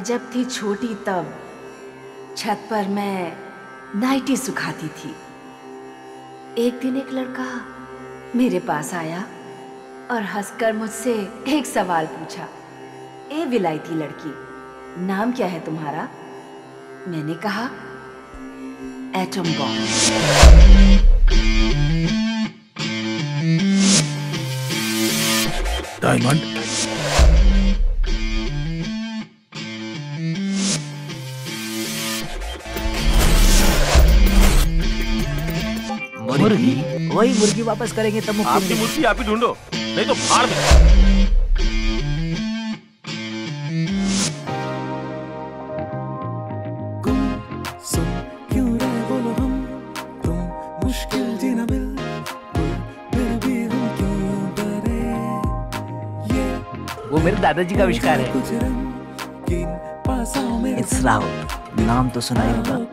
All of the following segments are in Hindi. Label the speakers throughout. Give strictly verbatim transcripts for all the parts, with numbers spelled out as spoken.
Speaker 1: मैं जब थी छोटी तब छत पर मैं नाइटी सुखाती थी। एक दिन एक लड़का मेरे पास आया और हंसकर मुझसे एक सवाल पूछा, ए विलायती लड़की, नाम क्या है तुम्हारा? मैंने कहा, एटम बॉम्ब।
Speaker 2: डायमंड।
Speaker 3: मुर्गी? वही मुर्गी वापस करेंगे तब मुक्ति।
Speaker 4: आपकी मुर्गी आप ही ढूंढो, नहीं तो फाड़ दे।
Speaker 3: वो मेरे दादाजी का आविष्कार है। इट्स राहुल, नाम तो सुना ही होगा।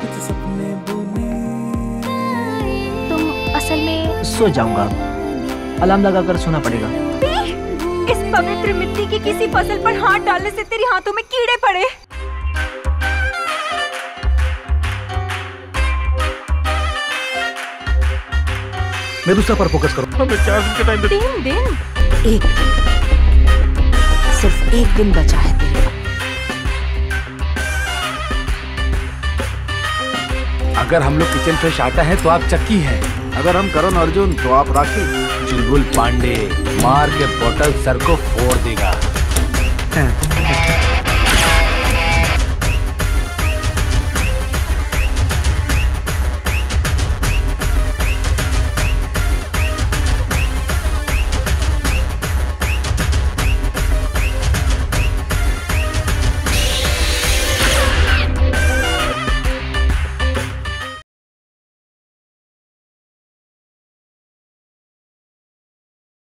Speaker 5: तुम असल में?
Speaker 3: सो जाऊंगा, अलार्म लगाकर सोना पड़ेगा।
Speaker 5: इस पवित्र मिट्टी की किसी फसल पर हाथ डालने से तेरे हाथों में कीड़े पड़े।
Speaker 2: मेदुसा पर फोकस करो।
Speaker 4: हमें चार दिन के टाइम दे।
Speaker 5: तीन दिन?
Speaker 1: एक सिर्फ एक दिन बचा है तेरे।
Speaker 6: अगर हम लोग किचन फ्रेश आता है तो आप चक्की हैं, अगर हम करण अर्जुन तो आप राखी। चुलबुल पांडे मार के बोतल सर को फोड़ देगा।